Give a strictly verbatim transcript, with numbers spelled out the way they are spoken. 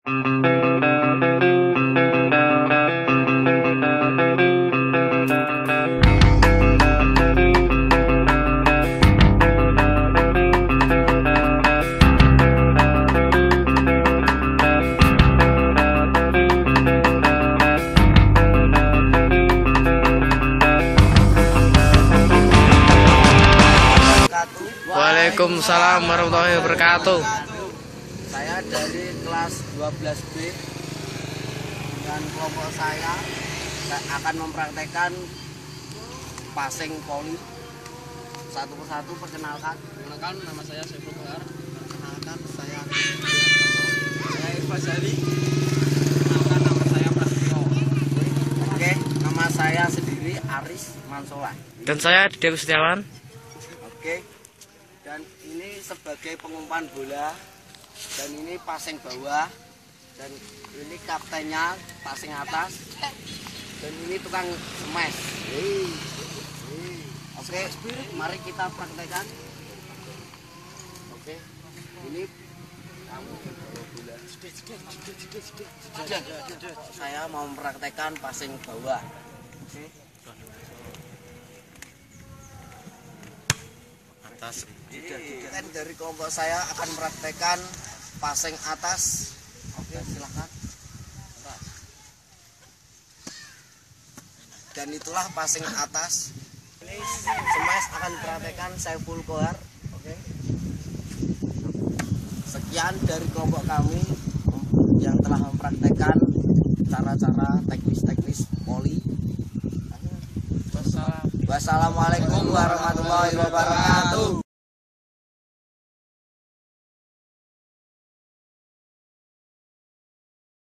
Waalaikumsalam warahmatullahi wabarakatuh. Saya dari kelas dua belas B dengan kelompok saya, saya akan mempraktekkan passing poli. Satu persatu perkenalkan. Perkenalkan, nama saya Saiful Kohar. Perkenalkan saya Saya Fazali. Perkenalkan, nama saya Prasetyo. Oke, nama saya sendiri Aris Mansolah. Dan saya Dewi Setiawan. Oke. Dan ini sebagai pengumpan bola, dan ini passing bawah, dan ini kaptennya passing atas, dan ini tukang smash. Hei. Hei. Oke, mari kita praktekkan. Oke, ini kamu yang bawa bola. Saya mau mempraktekkan passing bawah. Oke. Atas. Kan dari kelompok saya akan mempraktekkan passing atas. Oke, silahkan. Dan itulah passing atas. Ini smash akan mempraktekkan Saiful Kohar. Oke. Sekian dari kelompok kami yang telah mempraktekkan cara-cara teknis-teknis poli. Wassalamualaikum warahmatullahi wabarakatuh.